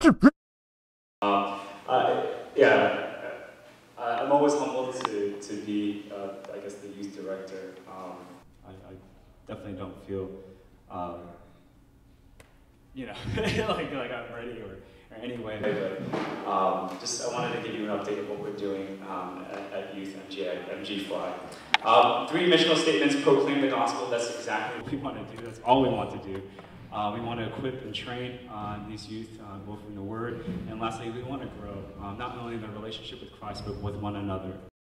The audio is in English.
Yeah, I'm always humbled to be, I guess, the youth director. I definitely don't feel, you know, like I'm ready or anyway. But just I wanted to give you an update of what we're doing at Youth MG Fly. 3 missional statements proclaim the gospel. That's exactly what we want to do. That's all we want to do. We want to equip and train these youth, both in the Word, and lastly, we want to grow, not only in their relationship with Christ, but with one another.